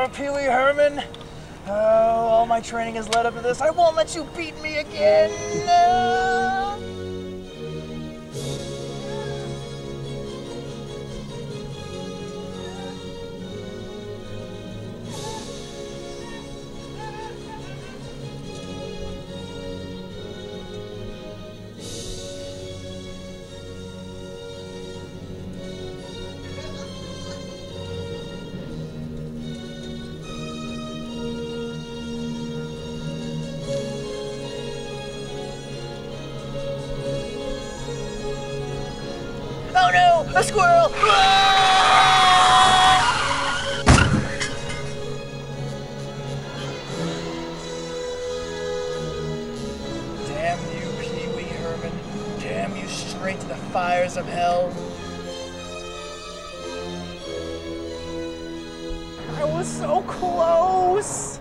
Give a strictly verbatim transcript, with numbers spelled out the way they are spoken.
more, Pee Wee Herman. Oh, all my training has led up to this. I won't let you beat me again. No. Oh no! A squirrel! Damn you, Pee Wee Herman. Damn you straight to the fires of hell. I was so close!